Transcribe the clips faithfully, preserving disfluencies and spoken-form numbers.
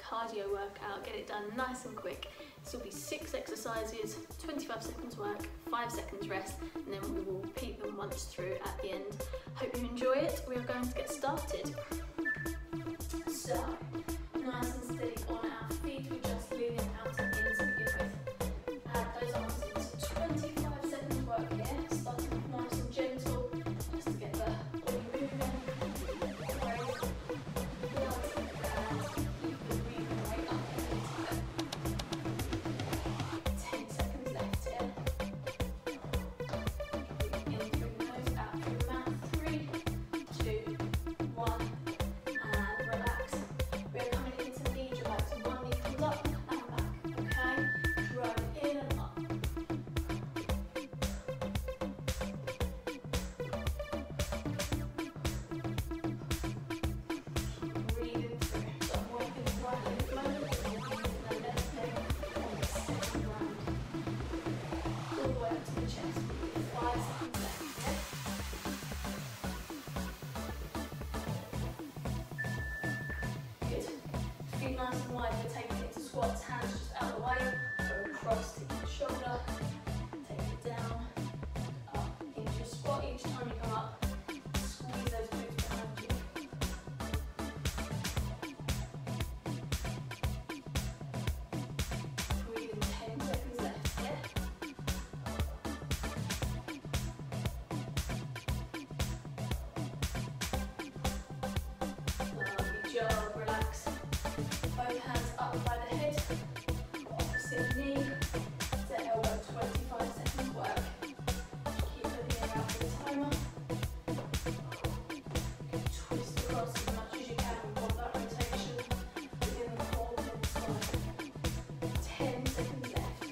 cardio workout, get it done nice and quick. This will be six exercises, twenty-five seconds work, five seconds rest, and then we will repeat them once through at the end. Hope you enjoy it. We are going to get started. So, nice and steady on our feet, we're just leaning out and in to begin with. Add those arms into twenty-five seconds work here, starting off nice and gentle, just to get the body moving. Great. Blood, and keep the breathing rate up every time. ten seconds left here. Breathing in through the nose, out through the mouth. Three, two, one. Nice and wide, we're taking it to squats, hands just out of the way, go across to each shoulder, take it down, up into your squat. Each time you come up, squeeze those glutes behind you. Breathe in, ten seconds left here. Lovely job, relax. Both hands up by the head, opposite knee, to elbow, twenty-five seconds work. Keep the ear out for the timer. Twist across as much as you can, we want that rotation within the whole of the spine. ten seconds left.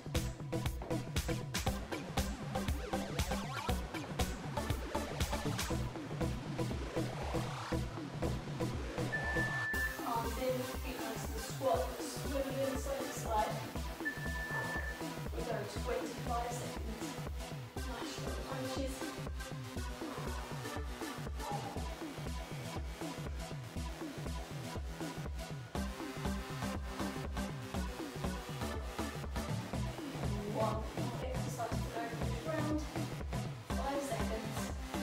Arms in, feet nice and squat, swiveling side to side. We go twenty-five seconds. Nice short punches. One more exercise to go for this round. Five seconds.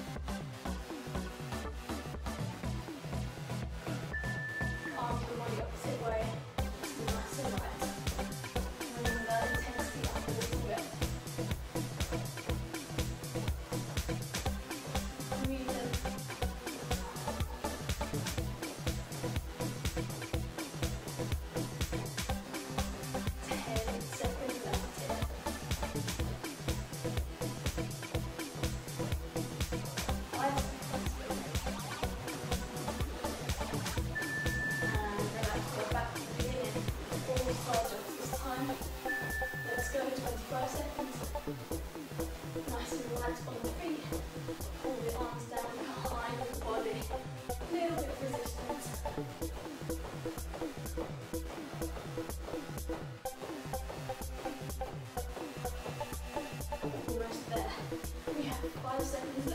Arms and body opposite way. Nice and light. Bring the intensity up a little bit. Breathe in. ten seconds left here. Five seconds. And relax, go back to the beginning. All sides of this time. Let's go, twenty-five seconds. Nice and light on the feet. Pull the arms down behind the body. A little bit of resistance. Almost there. We have five seconds left.